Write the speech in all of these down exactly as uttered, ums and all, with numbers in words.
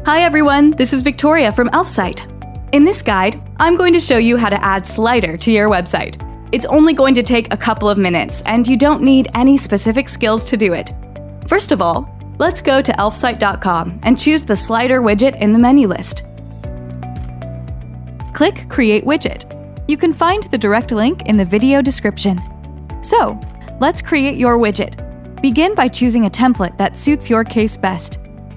Hi everyone, this is Victoria from Elfsight. In this guide, I'm going to show you how to add slider to your website. It's only going to take a couple of minutes, and you don't need any specific skills to do it. First of all, let's go to elfsight dot com and choose the slider widget in the menu list. Click Create Widget. You can find the direct link in the video description. So, let's create your widget. Begin by choosing a template that suits your case best.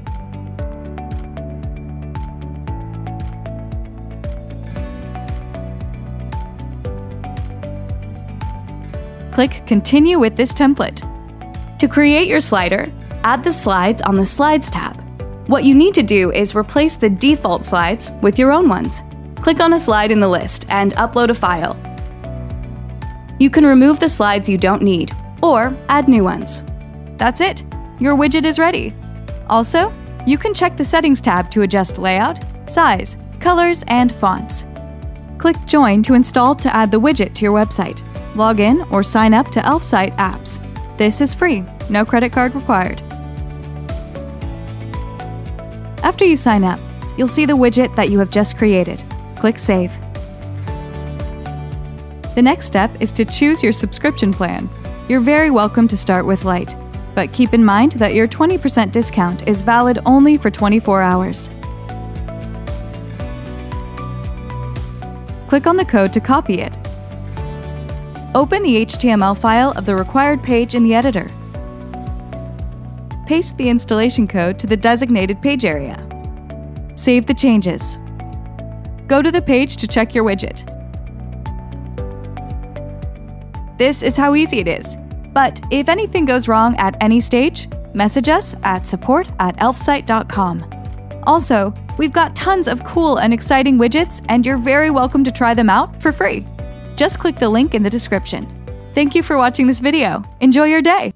Click Continue with this template. To create your slider, add the slides on the Slides tab. What you need to do is replace the default slides with your own ones. Click on a slide in the list and upload a file. You can remove the slides you don't need, or add new ones. That's it! Your widget is ready! Also, you can check the Settings tab to adjust layout, size, colors, and fonts. Click Join to install to add the widget to your website. Log in or sign up to Elfsight apps. This is free, no credit card required. After you sign up, you'll see the widget that you have just created. Click Save. The next step is to choose your subscription plan. You're very welcome to start with Lite, but keep in mind that your twenty percent discount is valid only for twenty-four hours. Click on the code to copy it. Open the H T M L file of the required page in the editor. Paste the installation code to the designated page area. Save the changes. Go to the page to check your widget. This is how easy it is. But if anything goes wrong at any stage, message us at support at elfsight dot com. Also, we've got tons of cool and exciting widgets, and you're very welcome to try them out for free. Just click the link in the description. Thank you for watching this video. Enjoy your day!